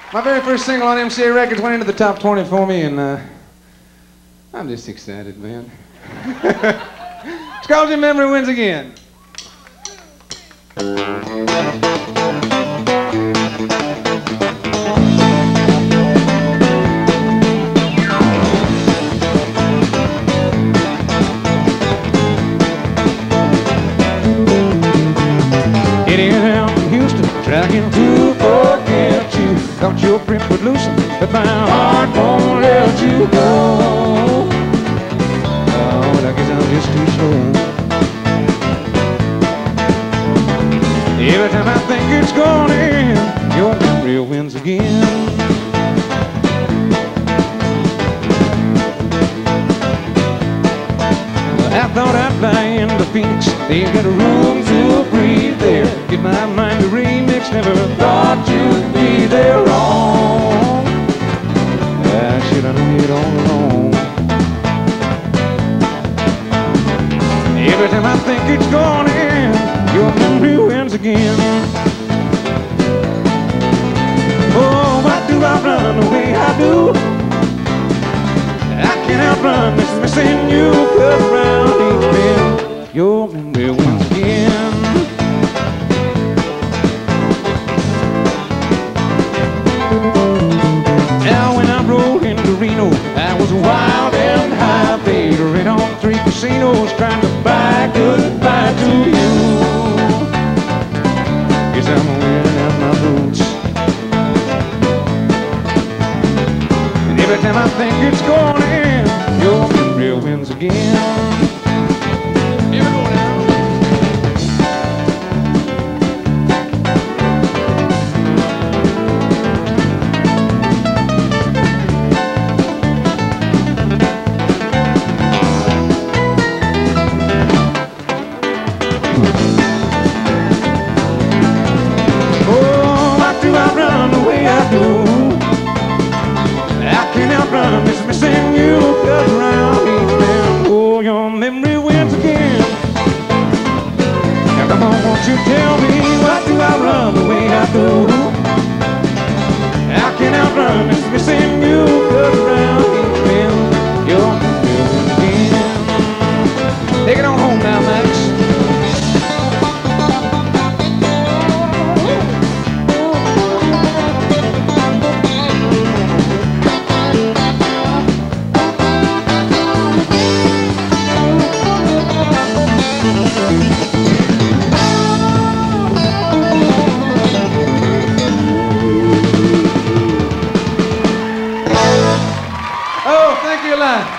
My very first single on MCA Records went into the top 20 for me, and I'm just excited, man. It's called Your Memory Wins Again. Getting down from Houston, trying to forget you. Thought your grip would loosen, but my heart won't let you go. Oh, I guess I'm just too slow. Every time I think it's gone in, your memory wins again. I thought I'd fly into Phoenix. They've got a room to breathe there. Get my mind to remix. Never thought you'd be there wrong. I should have known it all along. Every time I think it's gone in, your memory wins again. Oh, why do I run the way I do? I can't outrun this missing you, 'cause around each bend, your memory wins again. Now when I rolled into Reno, I was wild and high, paid rent on 3 casinos, trying to buy goodbye to you. Guess I'm wearing out my boots, and every time I think it's going in, your memory wins again. Here we go now. Oh, why do I run the way I do? I can't outrun this missing you, 'cause around each bend, oh, your memory wins again. Now come on, won't you tell me, why do I run the way I do? I can't outrun this missing you, 'cause around each bend, your memory wins again. Take it on home now, Max. Oh, thank you a lot.